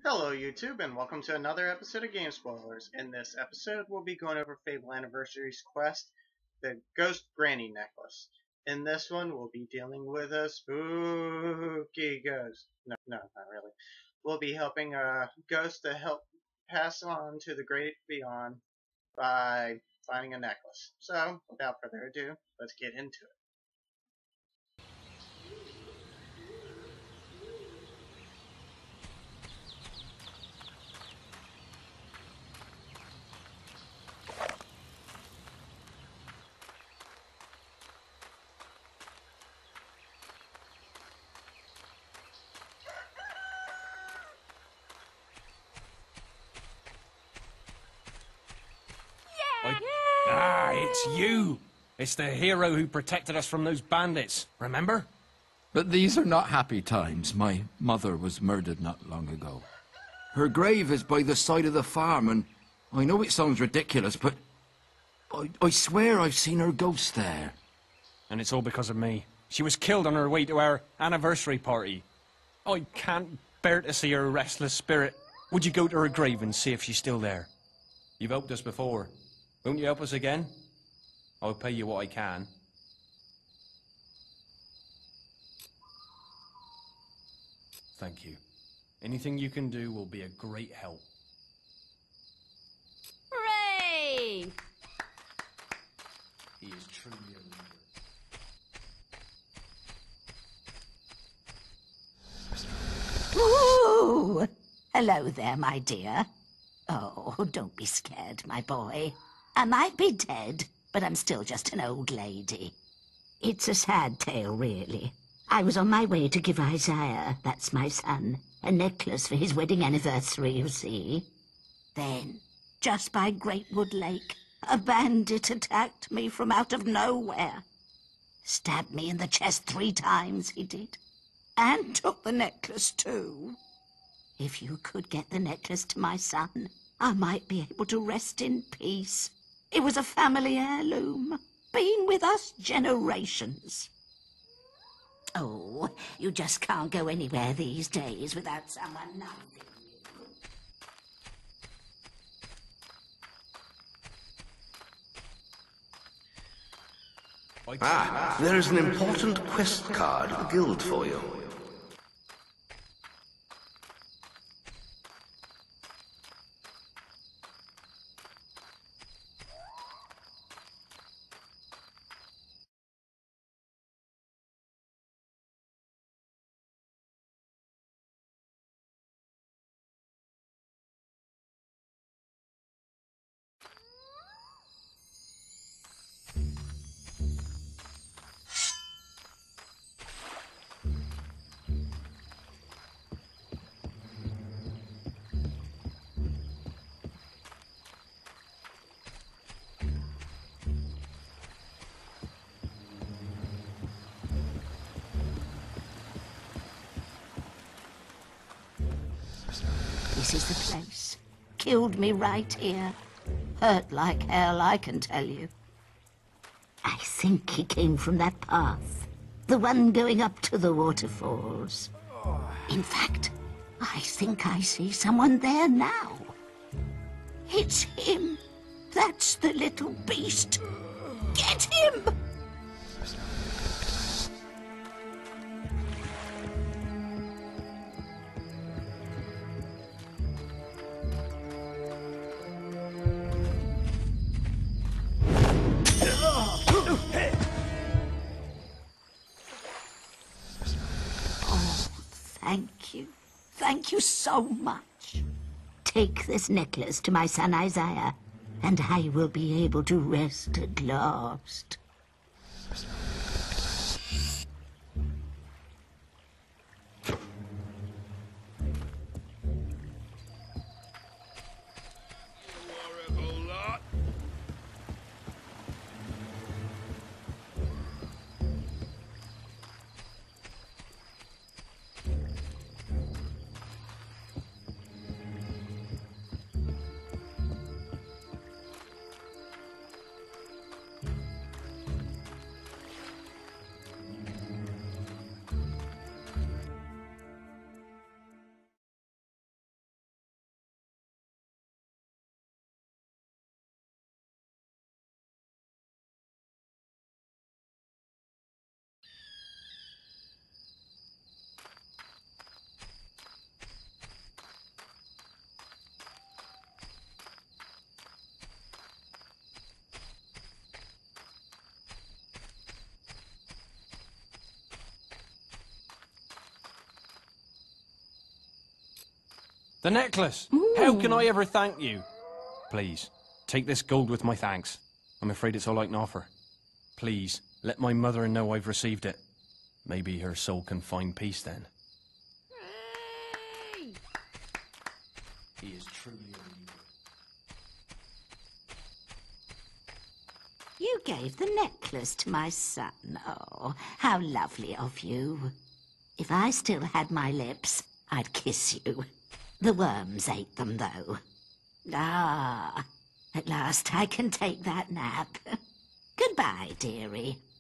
Hello YouTube and welcome to another episode of Game Spoilers. In this episode we'll be going over Fable Anniversary's quest, the Ghost Granny Necklace. In this one we'll be dealing with a spooky ghost. No, not really. We'll be helping a ghost to help pass on to the great beyond by finding a necklace. So, without further ado, let's get into it. It's you! It's the hero who protected us from those bandits, remember? But these are not happy times. My mother was murdered not long ago. Her grave is by the side of the farm, and I know it sounds ridiculous, but I swear I've seen her ghost there. And it's all because of me. She was killed on her way to our anniversary party. I can't bear to see her restless spirit. Would you go to her grave and see if she's still there? You've helped us before. Won't you help us again? I'll pay you what I can. Thank you. Anything you can do will be a great help. Hooray! He is truly a leader. Ooh! Hello there, my dear. Oh, don't be scared, my boy. I might be dead, but I'm still just an old lady. It's a sad tale, really. I was on my way to give Isaiah, that's my son, a necklace for his wedding anniversary, you see. Then, just by Greatwood Lake, a bandit attacked me from out of nowhere. Stabbed me in the chest 3 times, he did. And took the necklace, too. If you could get the necklace to my son, I might be able to rest in peace. It was a family heirloom, been with us generations. Oh, you just can't go anywhere these days without someone knifing you. There is an important quest card at the guild for you. This is the place. Killed me right here. Hurt like hell, I can tell you. I think he came from that path. The one going up to the waterfalls. In fact, I think I see someone there now. It's him. That's the little beast. Get him! Thank you. Thank you so much. Take this necklace to my son Isaiah, and I will be able to rest at last. The necklace! How can I ever thank you? Please, take this gold with my thanks. I'm afraid it's all I can offer. Please, let my mother know I've received it. Maybe her soul can find peace then. He is truly a leader. You gave the necklace to my son. Oh, how lovely of you. If I still had my lips, I'd kiss you. The worms ate them, though. Ah, at last I can take that nap. Goodbye, dearie.